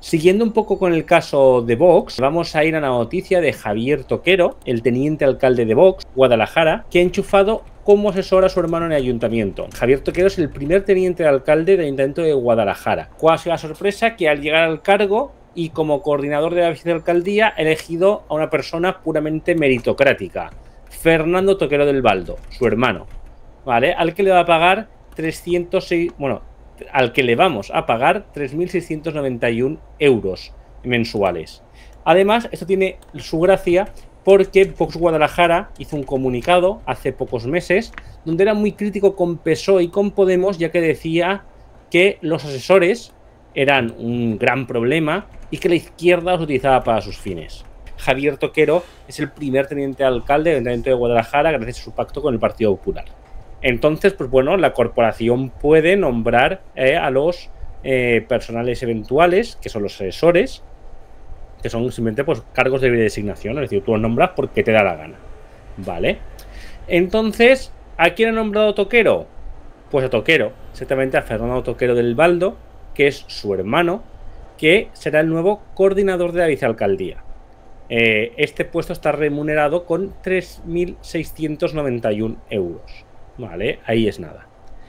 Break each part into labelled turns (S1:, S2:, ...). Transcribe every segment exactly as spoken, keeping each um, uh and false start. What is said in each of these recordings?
S1: Siguiendo un poco con el caso de Vox, vamos a ir a la noticia de Javier Toquero, el teniente alcalde de Vox, Guadalajara, que ha enchufado como asesor a su hermano en el ayuntamiento. Javier Toquero es el primer teniente alcalde del ayuntamiento de Guadalajara. ¿Cuál ha sido la sorpresa? Que al llegar al cargo y como coordinador de la vicealcaldía ha elegido a una persona puramente meritocrática, Fernando Toquero del Baldo, su hermano, ¿vale? Al que le va a pagar trescientos seis, bueno, al que le vamos a pagar tres mil seiscientos noventa y uno euros mensuales. Además, esto tiene su gracia porque Vox Guadalajara hizo un comunicado hace pocos meses donde era muy crítico con P S O E y con Podemos, ya que decía que los asesores eran un gran problema y que la izquierda los utilizaba para sus fines. Javier Toquero es el primer teniente alcalde del Ayuntamiento de Guadalajara gracias a su pacto con el Partido Popular. Entonces, pues bueno, la corporación puede nombrar eh, a los eh, personales eventuales, que son los asesores, que son simplemente pues, cargos de designación, es decir, tú los nombras porque te da la gana, ¿vale? Entonces, ¿a quién ha nombrado Toquero? Pues a Toquero, exactamente a Fernando Toquero del Baldo, que es su hermano, que será el nuevo coordinador de la vicealcaldía. Eh, este puesto está remunerado con tres mil seiscientos noventa y uno euros. Vale, ahí es nada.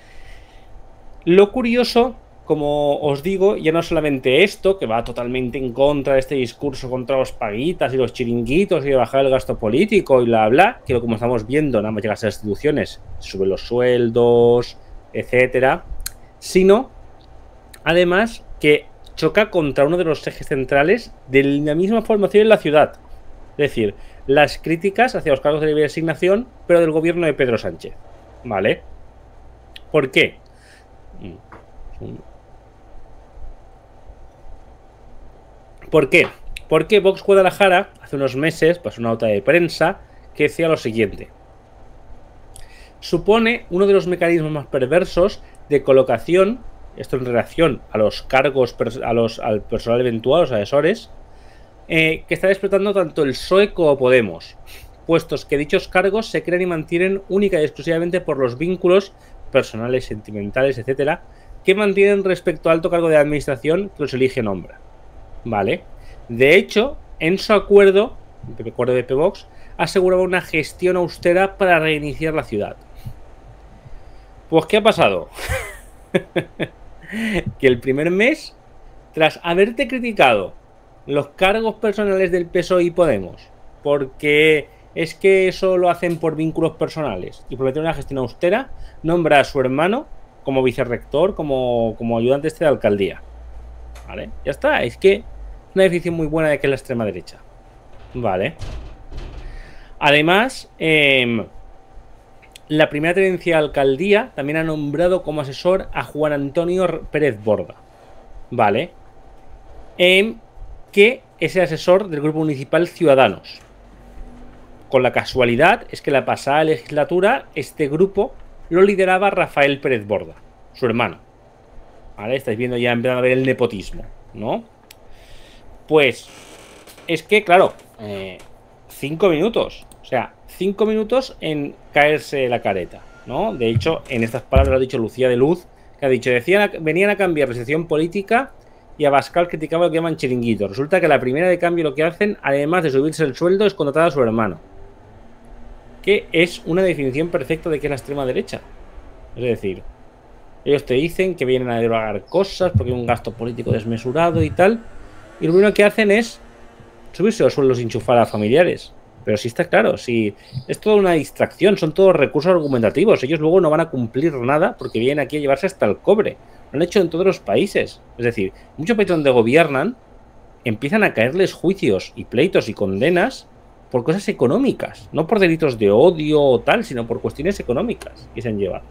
S1: Lo curioso, como os digo, ya no solamente esto, que va totalmente en contra de este discurso contra los paguitas y los chiringuitos y de bajar el gasto político y bla bla, que como estamos viendo, nada más llegar a las instituciones, suben los sueldos, etcétera, sino, además, que choca contra uno de los ejes centrales de la misma formación en la ciudad. Es decir, las críticas hacia los cargos de libre designación, pero del gobierno de Pedro Sánchez. ¿Vale? ¿Por qué? ¿Por qué? Porque Vox Guadalajara hace unos meses pasó una nota de prensa que decía lo siguiente: supone uno de los mecanismos más perversos de colocación, esto en relación a los cargos, a los, al personal eventual, los asesores, eh, que está explotando tanto el P S O E como Podemos, puestos que dichos cargos se crean y mantienen única y exclusivamente por los vínculos personales, sentimentales, etcétera, que mantienen respecto al alto cargo de administración que los elige y nombra. ¿Vale? De hecho, en su acuerdo, el acuerdo de P Vox, aseguraba una gestión austera para reiniciar la ciudad. Pues, ¿qué ha pasado? Que el primer mes, tras haberte criticado los cargos personales del P S O E y Podemos, porque es que eso lo hacen por vínculos personales y por meter una gestión austera, nombra a su hermano como vicerrector, como, como ayudante este de alcaldía. ¿Vale? Ya está, es que una definición muy buena de que es la extrema derecha. Vale. Además, eh, la primera tenencia de alcaldía también ha nombrado como asesor a Juan Antonio Pérez Borda. Vale. Eh, que es el asesor del grupo municipal Ciudadanos. Con la casualidad es que la pasada legislatura este grupo lo lideraba Rafael Pérez Borda, su hermano. ¿Vale? Estáis viendo ya, empezando a ver el nepotismo, ¿no? Pues es que, claro, eh, cinco minutos. O sea, cinco minutos en caerse la careta, ¿no? De hecho, en estas palabras lo ha dicho Lucía de Luz, que ha dicho, decían, venían a cambiar la situación política y Abascal criticaba lo que llaman chiringuitos. Resulta que la primera de cambio lo que hacen, además de subirse el sueldo, es contratar a su hermano. Que es una definición perfecta de que es la extrema derecha. Es decir, ellos te dicen que vienen a derogar cosas porque hay un gasto político desmesurado y tal, y lo primero que hacen es subirse los sueldos y enchufar a familiares. Pero sí está claro, si es toda una distracción, son todos recursos argumentativos. Ellos luego no van a cumplir nada porque vienen aquí a llevarse hasta el cobre. Lo han hecho en todos los países. Es decir, muchos países donde gobiernan empiezan a caerles juicios y pleitos y condenas por cosas económicas, no por delitos de odio o tal, sino por cuestiones económicas que se han llevado.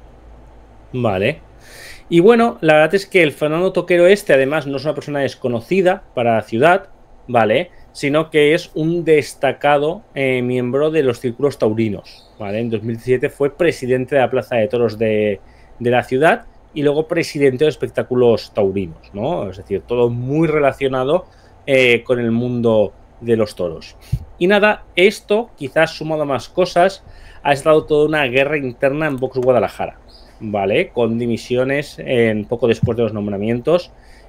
S1: Vale. Y bueno, la verdad es que el Fernando Toquero este, además, no es una persona desconocida para la ciudad, ¿vale? Sino que es un destacado eh, miembro de los círculos taurinos, ¿vale? En dos mil diecisiete fue presidente de la Plaza de Toros de, de la ciudad y luego presidente de espectáculos taurinos, ¿no? Es decir, todo muy relacionado eh, con el mundo de los toros. Y nada, esto, quizás sumado a más cosas, ha estado toda una guerra interna en Vox Guadalajara, ¿vale? Con dimisiones en poco después de los nombramientos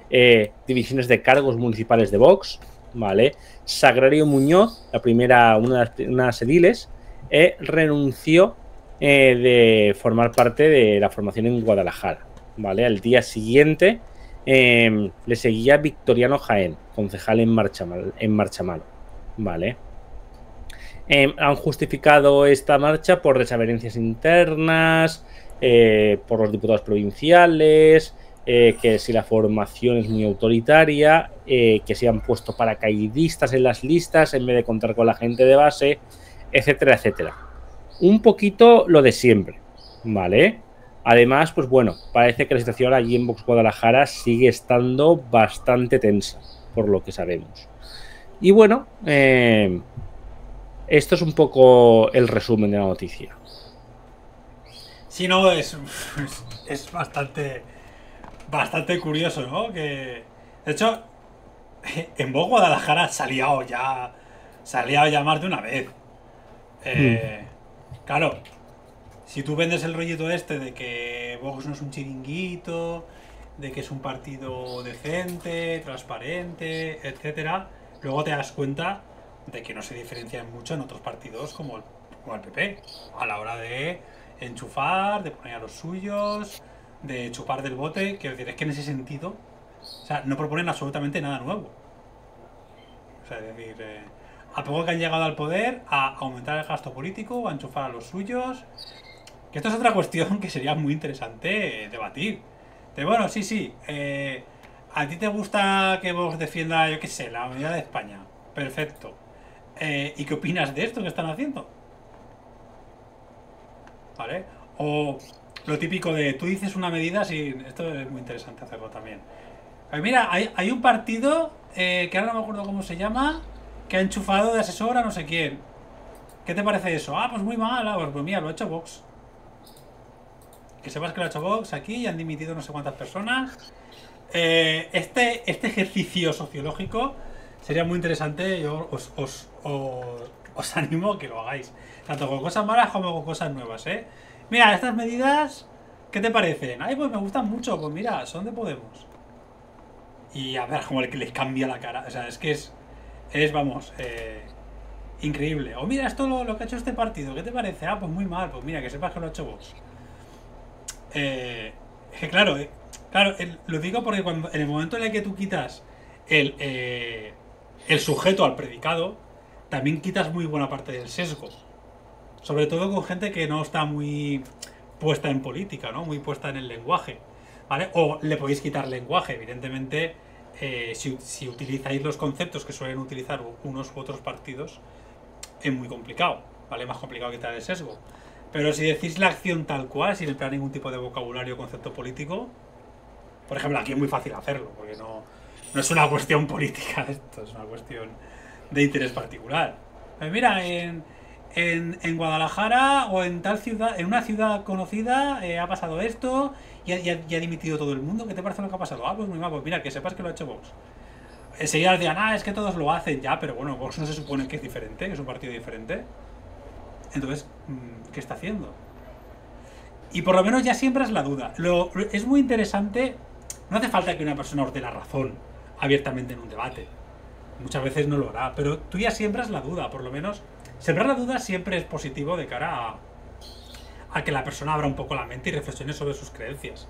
S1: eh, divisiones de cargos municipales de Vox, ¿vale? Sagrario Muñoz, la primera, una de las, una de las ediles, eh, renunció eh, de formar parte de la formación en Guadalajara, ¿vale? Al día siguiente eh, le seguía Victoriano Jaén, concejal en Marchamal, en Marchamalo, ¿vale? Eh, han justificado esta marcha por desavenencias internas, eh, por los diputados provinciales, eh, que si la formación es muy autoritaria, eh, que se han puesto paracaidistas en las listas en vez de contar con la gente de base, etcétera, etcétera. Un poquito lo de siempre, ¿vale? Además, pues bueno, parece que la situación allí en Vox Guadalajara sigue estando bastante tensa, por lo que sabemos. Y bueno, eh, esto es un poco el resumen de la noticia.
S2: Sí, no, es, es bastante, bastante curioso, ¿no? Que, de hecho, en Vox Guadalajara se ha liado ya, se ha liado ya más de una vez. Eh, hmm. Claro, si tú vendes el rollito este de que Vox no es un chiringuito, de que es un partido decente, transparente, etcétera, luego te das cuenta de que no se diferencian mucho en otros partidos como el, como el P P, a la hora de enchufar, de poner a los suyos, de chupar del bote. Quiero decir, es que en ese sentido, o sea, no proponen absolutamente nada nuevo. O sea, es decir, eh, a poco que han llegado al poder, a aumentar el gasto político, a enchufar a los suyos. Que esto es otra cuestión que sería muy interesante debatir. De bueno, sí, sí, eh, ¿a ti te gusta que Vox defienda, yo qué sé, la unidad de España? Perfecto. Eh, ¿Y qué opinas de esto que están haciendo? ¿Vale? O lo típico de, tú dices una medida, sí, esto es muy interesante hacerlo también. Pues mira, hay, hay un partido, eh, que ahora no me acuerdo cómo se llama, que ha enchufado de asesor a no sé quién. ¿Qué te parece eso? Ah, pues muy mal, ah, pues mira, lo ha hecho Vox. Que sepas que lo ha hecho Vox aquí y han dimitido no sé cuántas personas. Eh, este, este ejercicio sociológico sería muy interesante. Yo os, os, os, os animo a que lo hagáis, tanto con cosas malas como con cosas nuevas, ¿eh? Mira, estas medidas, ¿qué te parecen? Ay, pues me gustan mucho. Pues mira, son de Podemos. Y a ver cómo les cambia la cara. O sea, es que es, es vamos, eh, increíble. O mira, esto lo, lo que ha hecho este partido, ¿qué te parece? Ah, pues muy mal. Pues mira, que sepas que lo ha hecho Vox. Eh, es que claro, eh, claro, el, lo digo porque cuando en el momento en el que tú quitas el, eh, el sujeto al predicado, también quitas muy buena parte del sesgo. Sobre todo con gente que no está muy puesta en política, ¿no? Muy puesta en el lenguaje, ¿vale? O le podéis quitar lenguaje, evidentemente, eh, si, si utilizáis los conceptos que suelen utilizar unos u otros partidos, es muy complicado, ¿vale? Más complicado quitar el sesgo. Pero si decís la acción tal cual, sin emplear ningún tipo de vocabulario o concepto político, por ejemplo, aquí es muy fácil hacerlo, porque no, no es una cuestión política esto, es una cuestión de interés particular. Pues mira, en, en, en Guadalajara o en tal ciudad, en una ciudad conocida, eh, ha pasado esto y ha, y, ha, y ha dimitido todo el mundo. ¿Qué te parece lo que ha pasado? Ah, pues muy mal, pues mira, que sepas que lo ha hecho Vox. Enseguida decían, ah, es que todos lo hacen ya, pero bueno, Vox no se supone que es diferente, que es un partido diferente. Entonces, ¿qué está haciendo? Y por lo menos ya siempre es la duda. Lo, es muy interesante. No hace falta que una persona os dé la razón abiertamente en un debate. Muchas veces no lo hará. Pero tú ya siembras la duda. Por lo menos, sembrar la duda siempre es positivo de cara a, a que la persona abra un poco la mente y reflexione sobre sus creencias.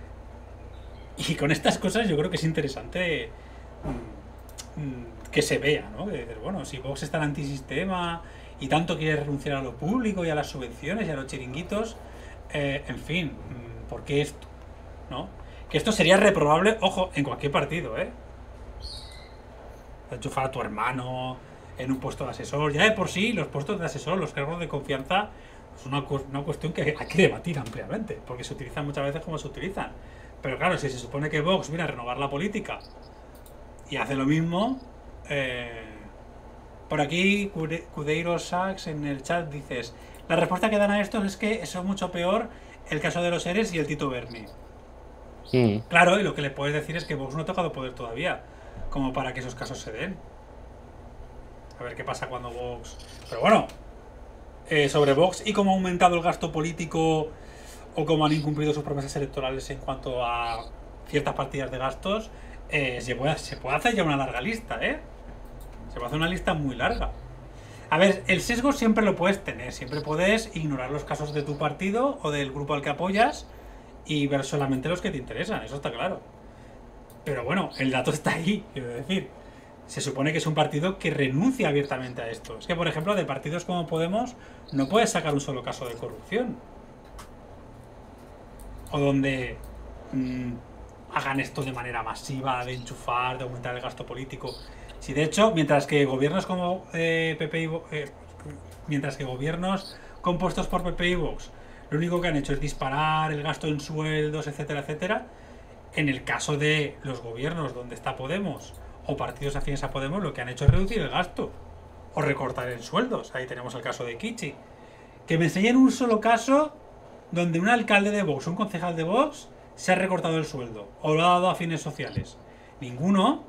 S2: Y con estas cosas yo creo que es interesante mmm, que se vea, ¿no? Que, bueno, si Vox es tan antisistema y tanto quiere renunciar a lo público y a las subvenciones y a los chiringuitos, eh, en fin, ¿por qué esto? ¿No? Que esto sería reprobable, ojo, en cualquier partido, ¿eh? Enchufar a tu hermano en un puesto de asesor. Ya de por sí, los puestos de asesor, los cargos de confianza, es una, una cuestión que hay que debatir ampliamente, porque se utilizan muchas veces como se utilizan. Pero claro, si se supone que Vox viene a renovar la política y hace lo mismo, eh... por aquí, Cudeiro Sachs en el chat dices, la respuesta que dan a esto es que es mucho peor el caso de los Eres y el Tito Berni. Sí. Claro, y lo que le puedes decir es que Vox no ha tocado poder todavía, como para que esos casos se den. A ver qué pasa cuando Vox... Pero bueno, eh, sobre Vox y cómo ha aumentado el gasto político o cómo han incumplido sus promesas electorales en cuanto a ciertas partidas de gastos, eh, se, puede, se puede hacer ya una larga lista, ¿eh? Se puede hacer una lista muy larga. A ver, el sesgo siempre lo puedes tener. Siempre puedes ignorar los casos de tu partido o del grupo al que apoyas y ver solamente los que te interesan. Eso está claro. Pero bueno, el dato está ahí, quiero decir. Se supone que es un partido que renuncia abiertamente a esto. Es que, por ejemplo, de partidos como Podemos no puedes sacar un solo caso de corrupción. O donde mmm, hagan esto de manera masiva, de enchufar, de aumentar el gasto político. Si de hecho, mientras que gobiernos como eh, P P y eh, mientras que gobiernos compuestos por P P y Vox lo único que han hecho es disparar el gasto en sueldos, etcétera, etcétera, en el caso de los gobiernos donde está Podemos o partidos afines a Podemos, lo que han hecho es reducir el gasto o recortar en sueldos. Ahí tenemos el caso de Kichi. Que me enseñen un solo caso donde un alcalde de Vox, un concejal de Vox, se ha recortado el sueldo o lo ha dado a fines sociales. Ninguno.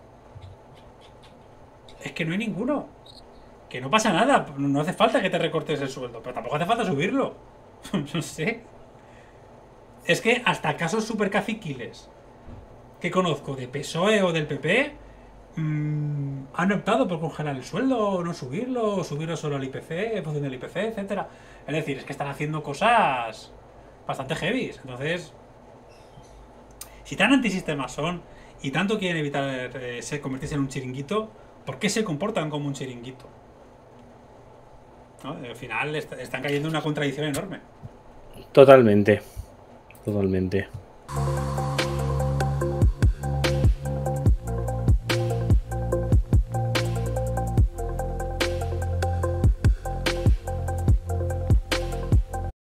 S2: Es que no hay ninguno. Que no pasa nada. No hace falta que te recortes el sueldo, pero tampoco hace falta subirlo. No sé. Es que hasta casos super caciquiles que conozco de P S O E o del P P mmm, han optado por congelar el sueldo o no subirlo, o subirlo solo al I P C, en función del I P C, etcétera. Es decir, es que están haciendo cosas bastante heavy. Entonces, si tan antisistemas son y tanto quieren evitar eh, ser, convertirse en un chiringuito, ¿por qué se comportan como un chiringuito? ¿No? Al final est están cayendo en una contradicción enorme.
S1: Totalmente. Totalmente.